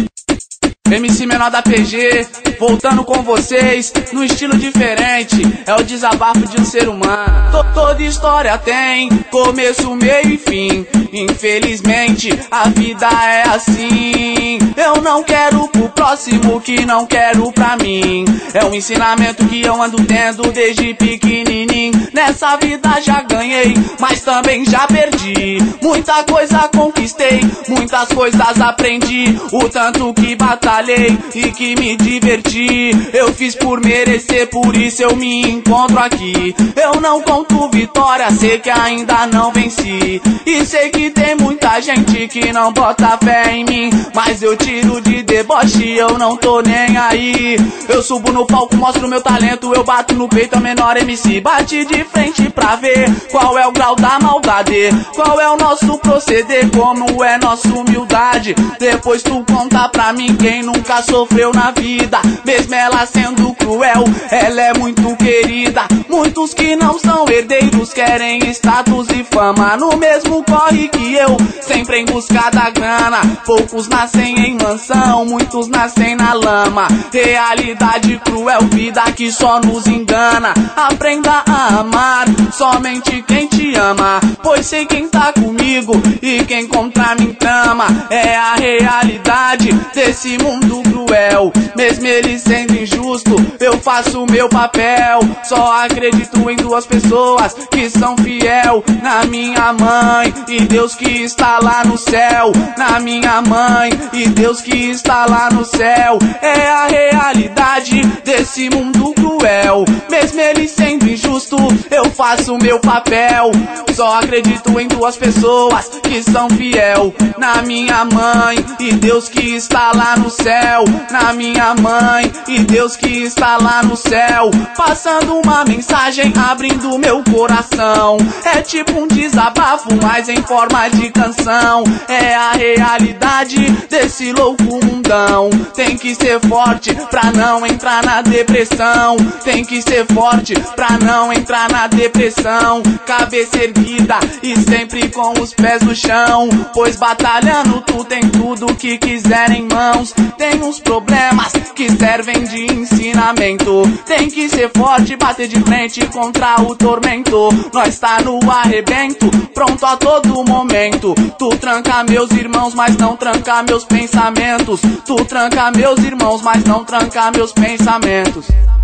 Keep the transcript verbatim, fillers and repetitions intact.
M C Menor da P G, voltando com vocês, num estilo diferente, é o desabafo de um ser humano. T Toda história tem começo, meio e fim. Infelizmente, a vida é assim. Eu não quero pro próximo que não quero pra mim. É um ensinamento que eu ando tendo desde pequenininho. Nessa vida já ganhei, mas também já perdi. Muita coisa conquistei, muitas coisas aprendi. O tanto que batalhei e que me diverti, eu fiz por merecer, por isso eu me encontro aqui. Eu não conto vitória, sei que ainda não venci. E sei que tem muita gente que não bota fé em mim, mas eu tiro de deboche, eu não tô nem aí. Eu subo no palco, mostro meu talento, eu bato no peito, a menor M C bate de frente pra ver qual é o grau da maldade, qual é o nosso proceder, como é nossa humildade. Depois tu conta pra mim quem nunca sofreu na vida, mesmo ela sendo cruel, ela é muito querida. Muitos que não são herdeiros querem status e fama, no mesmo corre que eu, sempre em busca da grana. Poucos nascem em mansão, muitos nascem na lama. Realidade cruel, vida que só nos engana. Aprenda a amar somente quem te ama, pois sei quem tá comigo e quem contra mim trama. É a realidade desse mundo cruel, mesmo ele sendo injusto, eu faço o meu papel. Só acredito em duas pessoas que são fiel, na minha mãe e Deus que está lá no céu. Na minha mãe e Deus que está lá no céu. É a realidade desse mundo cruel, mesmo ele sendo injusto, eu faço o meu papel. Só acredito em duas pessoas que são fiel, na minha mãe e Deus que está lá no céu. Na minha mãe e Deus que está lá no céu. Passando uma mensagem, abrindo meu coração. É tipo um desabafo, mas em forma de canção. É a realidade desse louco mundão. Tem que ser forte pra não entrar na depressão. Tem que ser forte pra não entrar na depressão. Cabeça erguida e sempre com os pés no chão, pois batalhando tu tem tudo que quiser em mãos. Tem uns problemas que servem de ensinamento. Tem que ser forte, bater de frente contra o tormento. Nós tá no arrebento, pronto a todo momento. Tu tranca meus irmãos, mas não tranca meus pensamentos. Tu tranca meus irmãos, mas não tranca meus pensamentos.